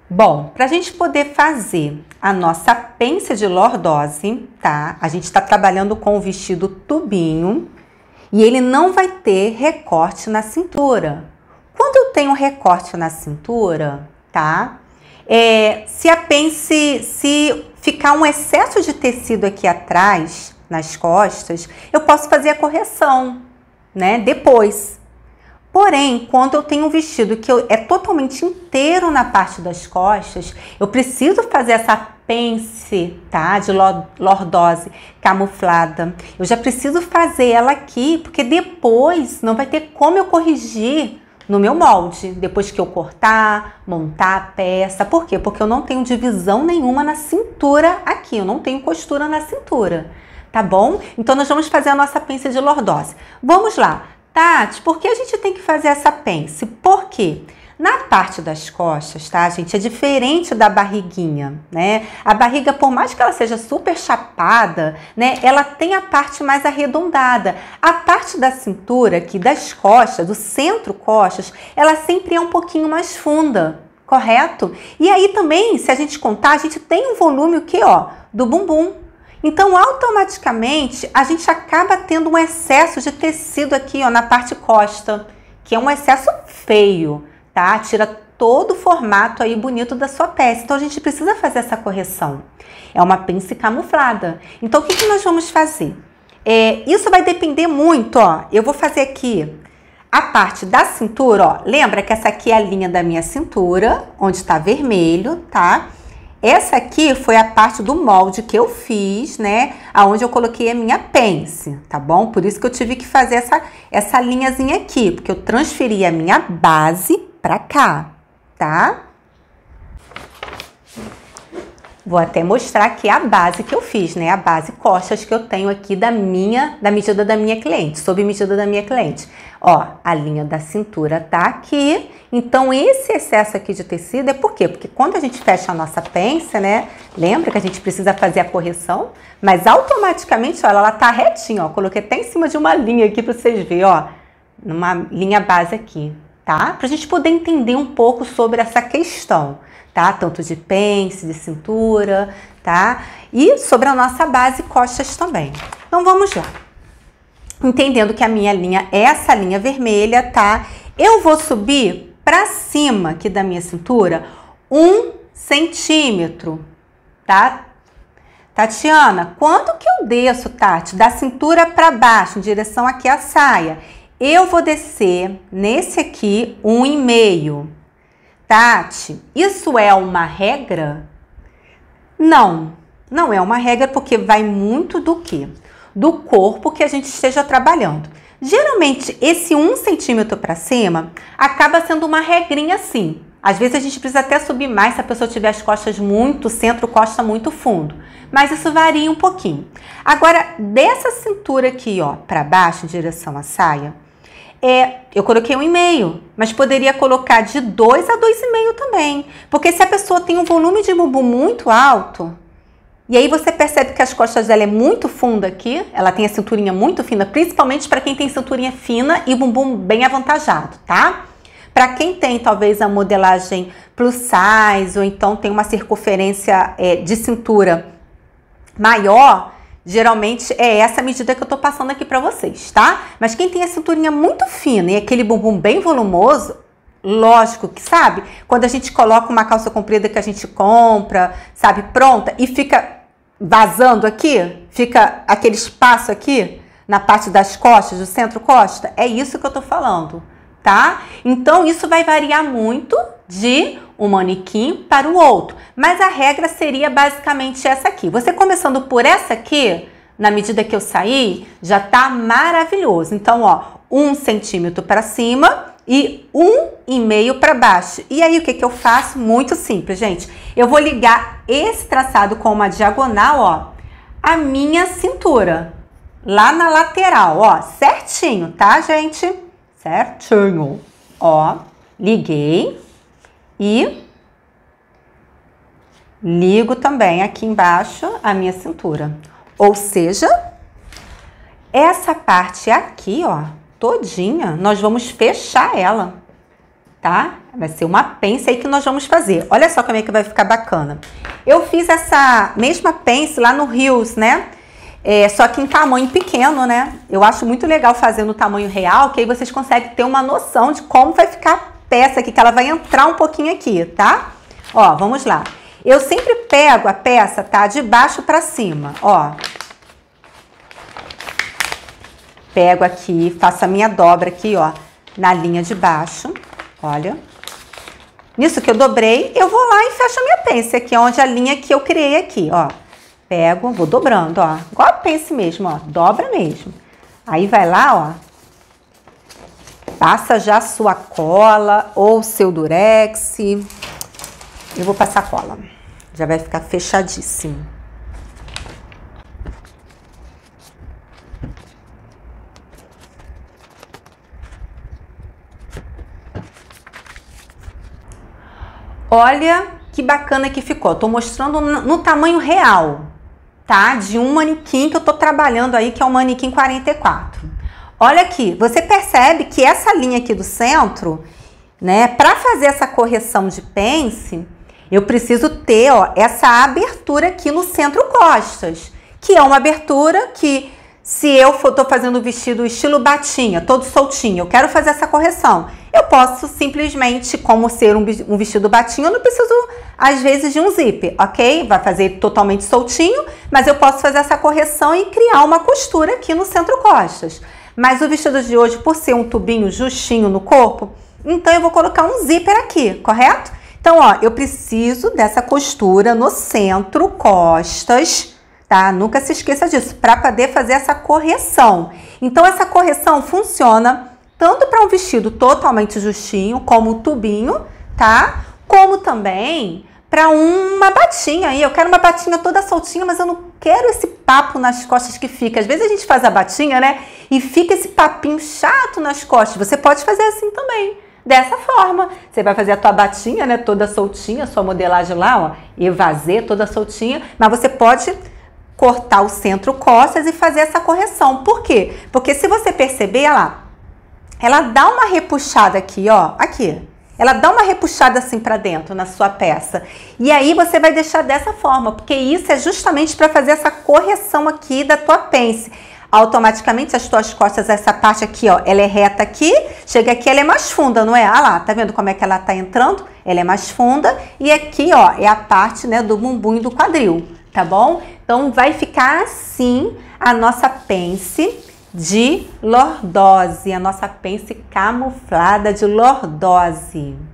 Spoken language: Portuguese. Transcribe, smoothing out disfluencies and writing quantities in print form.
Bom, para a gente poder fazer a nossa pence de lordose, tá? A gente está trabalhando com o vestido tubinho e ele não vai ter recorte na cintura. Quando eu tenho recorte na cintura, tá? Se ficar um excesso de tecido aqui atrás, nas costas, eu posso fazer a correção, né? Depois. Porém, quando eu tenho um vestido que é totalmente inteiro na parte das costas, eu preciso fazer essa pence, tá? De lordose camuflada. Eu já preciso fazer ela aqui, porque depois não vai ter como eu corrigir no meu molde, depois que eu cortar, montar a peça. Por quê? Porque eu não tenho divisão nenhuma na cintura aqui, eu não tenho costura na cintura, tá bom? Então, nós vamos fazer a nossa pence de lordose. Vamos lá. Tati, por que a gente tem que fazer essa pence? Por quê? Na parte das costas, tá, gente, é diferente da barriguinha, né? A barriga, por mais que ela seja super chapada, né, ela tem a parte mais arredondada. A parte da cintura aqui, das costas, do centro-costas, ela sempre é um pouquinho mais funda, correto? E aí também, se a gente contar, a gente tem um volume, o quê, ó? Do bumbum. Então, automaticamente, a gente acaba tendo um excesso de tecido aqui, ó, na parte costa, que é um excesso feio, tá? Tira todo o formato aí bonito da sua peça. Então, a gente precisa fazer essa correção. É uma pence camuflada. Então, o que nós vamos fazer? Isso vai depender muito, ó. Eu vou fazer aqui a parte da cintura, ó. Lembra que essa aqui é a linha da minha cintura, onde está vermelho, tá? Essa aqui foi a parte do molde que eu fiz, né? Aonde eu coloquei a minha pence, tá bom? Por isso que eu tive que fazer essa linhazinha aqui, porque eu transferi a minha base pra cá, tá? Vou até mostrar aqui a base que eu fiz, né? A base costas que eu tenho aqui da medida da minha cliente, sob medida da minha cliente. Ó, a linha da cintura tá aqui. Então, esse excesso aqui de tecido é por quê? Porque quando a gente fecha a nossa pence, né? Lembra que a gente precisa fazer a correção? Mas automaticamente, olha, ela tá retinha, ó. Coloquei até em cima de uma linha aqui pra vocês verem, ó. Numa linha base aqui, tá? Pra gente poder entender um pouco sobre essa questão, tá? Tanto de pence, de cintura, tá? E sobre a nossa base costas também. Então, vamos lá. Entendendo que a minha linha é essa linha vermelha, tá? Eu vou subir pra cima aqui da minha cintura 1 centímetro, tá? Tatiana, quanto que eu desço, Tati? Da cintura pra baixo, em direção aqui à saia. Eu vou descer nesse aqui 1,5. Tati, isso é uma regra? Não, não é uma regra, porque vai muito do quê? Do corpo que a gente esteja trabalhando. Geralmente, esse 1 centímetro para cima acaba sendo uma regrinha assim. Às vezes a gente precisa até subir mais se a pessoa tiver as costas muito, centro-costa muito fundo. Mas isso varia um pouquinho. Agora, dessa cintura aqui, ó, para baixo, em direção à saia, eu coloquei 1,5, mas poderia colocar de 2 a 2,5 também. Porque se a pessoa tem um volume de bumbum muito alto, e aí você percebe que as costas dela é muito funda aqui, ela tem a cinturinha muito fina, principalmente para quem tem cinturinha fina e bumbum bem avantajado, tá? Para quem tem talvez a modelagem plus size ou então tem uma circunferência de cintura maior, geralmente é essa medida que eu tô passando aqui para vocês, tá? Mas quem tem a cinturinha muito fina e aquele bumbum bem volumoso, lógico que, sabe, quando a gente coloca uma calça comprida que a gente compra, sabe, pronta, e fica vazando aqui, fica aquele espaço aqui na parte das costas, do centro-costa, é isso que eu tô falando, tá? Então, isso vai variar muito de um manequim para o outro, mas a regra seria basicamente essa aqui. Você começando por essa aqui, na medida que eu saí, já tá maravilhoso. Então, ó, 1 centímetro para cima e 1,5 para baixo. E aí, o que eu faço? Muito simples, gente. Eu vou ligar esse traçado com uma diagonal, ó, a minha cintura. Lá na lateral, ó, certinho, tá, gente? Certinho. Ó, liguei e ligo também aqui embaixo a minha cintura. Ou seja, essa parte aqui, ó, todinha, nós vamos fechar ela. tá? Vai ser uma pence aí que nós vamos fazer. Olha só como é que vai ficar bacana. Eu fiz essa mesma pence lá no Rios, né? Só que em tamanho pequeno, né? Eu acho muito legal fazer no tamanho real, que aí vocês conseguem ter uma noção de como vai ficar a peça aqui, que ela vai entrar um pouquinho aqui, tá? Ó, vamos lá. Eu sempre pego a peça, tá? De baixo pra cima, ó. Pego aqui, faço a minha dobra aqui, ó, na linha de baixo, olha. Nisso que eu dobrei, eu vou lá e fecho a minha pence aqui, onde a linha que eu criei aqui, ó. Pego, vou dobrando, ó, igual a pence mesmo, ó, dobra mesmo. Aí vai lá, ó, passa já a sua cola ou seu durex. Eu vou passar cola, já vai ficar fechadíssimo. Olha que bacana que ficou. Tô mostrando no tamanho real, tá? De um manequim que eu tô trabalhando aí, que é o manequim 44. Olha aqui, você percebe que essa linha aqui do centro, né? Para fazer essa correção de pence, eu preciso ter, ó, essa abertura aqui no centro costas, que é uma abertura que, se eu tô fazendo o vestido estilo batinha, todo soltinho, eu quero fazer essa correção, eu posso simplesmente, como ser um vestido batinho, eu não preciso, às vezes, de um zíper, ok? Vai fazer totalmente soltinho, mas eu posso fazer essa correção e criar uma costura aqui no centro costas. Mas o vestido de hoje, por ser um tubinho justinho no corpo, então eu vou colocar um zíper aqui, correto? Então, ó, eu preciso dessa costura no centro costas, tá? Nunca se esqueça disso, para poder fazer essa correção. Então, essa correção funciona tanto para um vestido totalmente justinho, como o tubinho, tá? Como também para uma batinha aí. Eu quero uma batinha toda soltinha, mas eu não quero esse papo nas costas que fica. Às vezes a gente faz a batinha, né? E fica esse papinho chato nas costas. Você pode fazer assim também. Dessa forma, você vai fazer a tua batinha, né? Toda soltinha, sua modelagem lá, ó, evasê, toda soltinha. Mas você pode cortar o centro costas e fazer essa correção. Por quê? Porque se você perceber, olha lá, ela dá uma repuxada aqui, ó, aqui. Ela dá uma repuxada assim pra dentro na sua peça. E aí você vai deixar dessa forma, porque isso é justamente para fazer essa correção aqui da tua pence. Automaticamente as tuas costas, essa parte aqui, ó, ela é reta aqui, chega aqui, ela é mais funda, não é? Ah lá, tá vendo como é que ela tá entrando? Ela é mais funda e aqui, ó, é a parte, né, do bumbum e do quadril, tá bom? Então vai ficar assim a nossa pence de lordose, a nossa pence camuflada de lordose.